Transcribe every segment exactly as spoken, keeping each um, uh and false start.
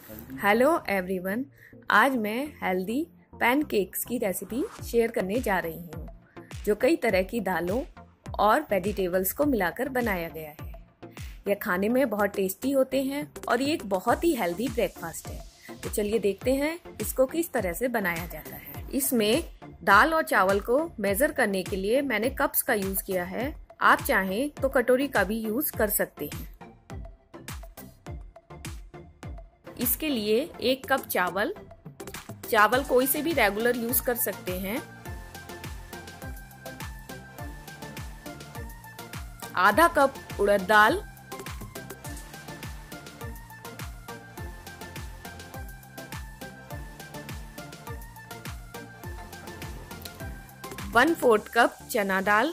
Hello everyone, आज मैं healthy pancakes की रेसिपी शेयर करने जा रही हूँ जो कई तरह की दालों और वेजिटेबल्स को मिलाकर बनाया गया है। यह खाने में बहुत टेस्टी होते हैं और ये एक बहुत ही हेल्दी ब्रेकफास्ट है। तो चलिए देखते हैं इसको किस तरह से बनाया जाता है। इसमें दाल और चावल को मेजर करने के लिए मैंने कप्स का यूज किया है। आप चाहें तो कटोरी का भी यूज कर सकते हैं। इसके लिए एक कप चावल चावल कोई से भी रेगुलर यूज कर सकते हैं। आधा कप उड़द दाल, वन फोर्थ कप चना दाल,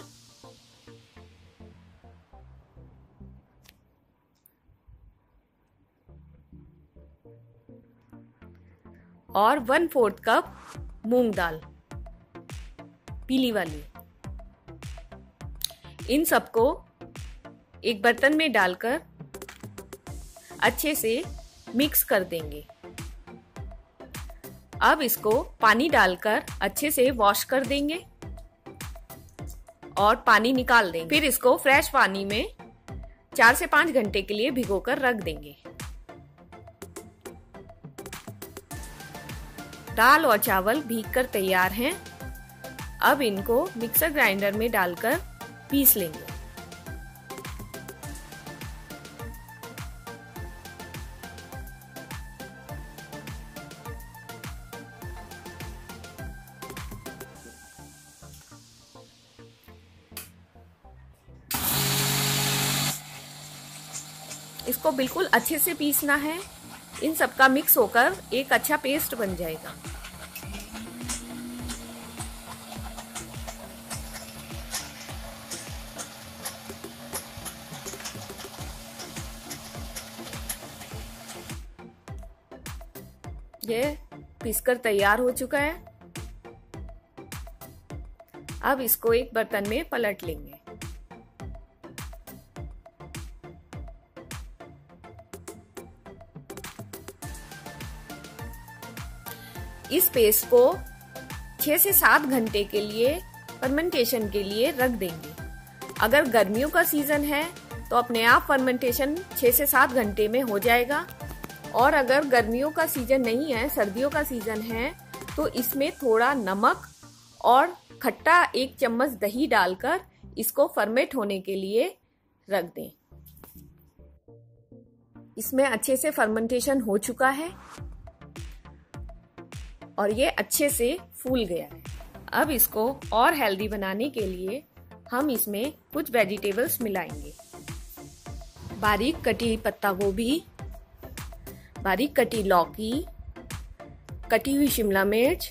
और वन फोर्थ कप मूंग दाल पीली वाली। इन सबको एक बर्तन में डालकर अच्छे से मिक्स कर देंगे। अब इसको पानी डालकर अच्छे से वॉश कर देंगे और पानी निकाल देंगे। फिर इसको फ्रेश पानी में चार से पांच घंटे के लिए भिगोकर रख देंगे। दाल और चावल भीगकर तैयार हैं। अब इनको मिक्सर ग्राइंडर में डालकर पीस लेंगे। इसको बिल्कुल अच्छे से पीसना है। इन सबका मिक्स होकर एक अच्छा पेस्ट बन जाएगा। ये पीसकर तैयार हो चुका है। अब इसको एक बर्तन में पलट लेंगे। इस पेस्ट को छह से सात घंटे के लिए फर्मेंटेशन के लिए रख देंगे। अगर गर्मियों का सीजन है तो अपने आप फर्मेंटेशन छह से सात घंटे में हो जाएगा, और अगर गर्मियों का सीजन नहीं है, सर्दियों का सीजन है, तो इसमें थोड़ा नमक और खट्टा एक चम्मच दही डालकर इसको फर्मेंट होने के लिए रख दें। इसमें अच्छे से फर्मेंटेशन हो चुका है और ये अच्छे से फूल गया है। अब इसको और हेल्दी बनाने के लिए हम इसमें कुछ वेजिटेबल्स मिलाएंगे। बारीक कटी पत्ता गोभी, बारीक कटी लौकी, कटी हुई शिमला मिर्च,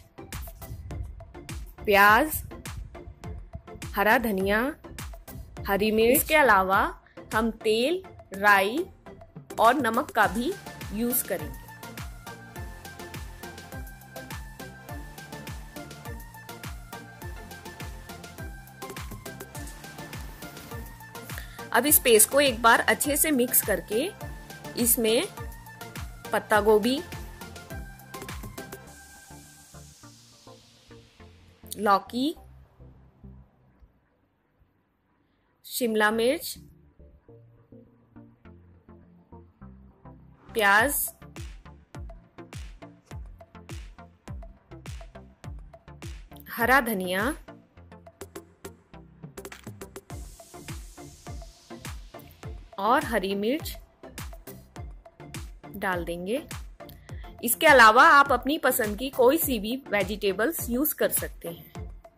प्याज, हरा धनिया, हरी मिर्च। इसके अलावा हम तेल, राई और नमक का भी यूज करेंगे। अब इस पेस्ट को एक बार अच्छे से मिक्स करके इसमें पत्ता गोभी, लौकी, शिमला मिर्च, प्याज, हरा धनिया, और हरी मिर्च डाल देंगे। इसके अलावा आप अपनी पसंद की कोई सी भी वेजिटेबल्स यूज कर सकते हैं।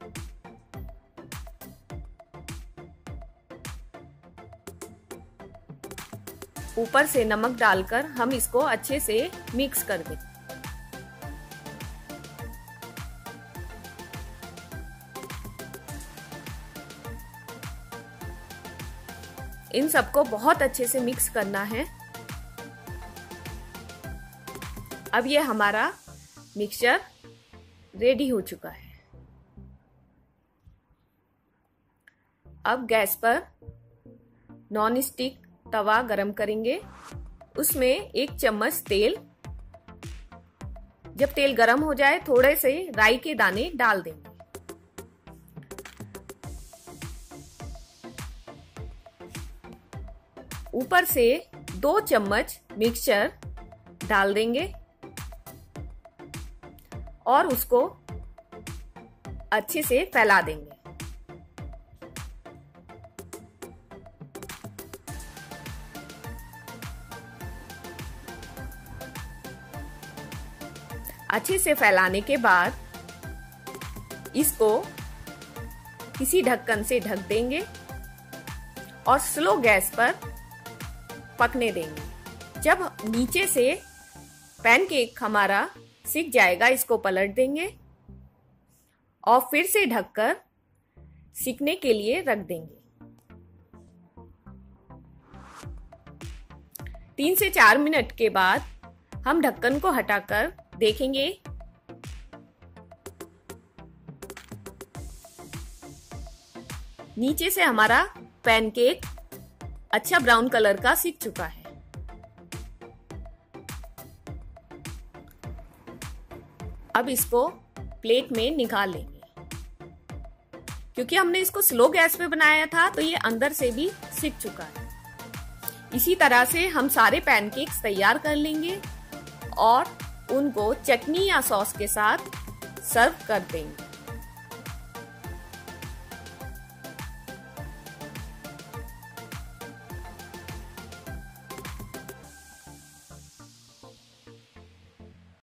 ऊपर से नमक डालकर हम इसको अच्छे से मिक्स कर दें। इन सबको बहुत अच्छे से मिक्स करना है। अब ये हमारा मिक्सचर रेडी हो चुका है। अब गैस पर नॉन स्टिक तवा गरम करेंगे। उसमें एक चम्मच तेल जब तेल गर्म हो जाए थोड़े से राई के दाने डाल देंगे। ऊपर से दो चम्मच मिक्सचर डाल देंगे और उसको अच्छे से फैला देंगे। अच्छे से फैलाने के बाद इसको किसी ढक्कन से ढक देंगे और स्लो गैस पर पकने देंगे। जब नीचे से पैनकेक हमारा सिक जाएगा, इसको पलट देंगे और फिर से ढककर सिकने के लिए रख देंगे। तीन से चार मिनट के बाद हम ढक्कन को हटाकर देखेंगे। नीचे से हमारा पैनकेक अच्छा ब्राउन कलर का सिक चुका है। अब इसको प्लेट में निकाल लेंगे। क्योंकि हमने इसको स्लो गैस पे बनाया था तो ये अंदर से भी सिक चुका है। इसी तरह से हम सारे पैनकेक्स तैयार कर लेंगे और उनको चटनी या सॉस के साथ सर्व कर देंगे।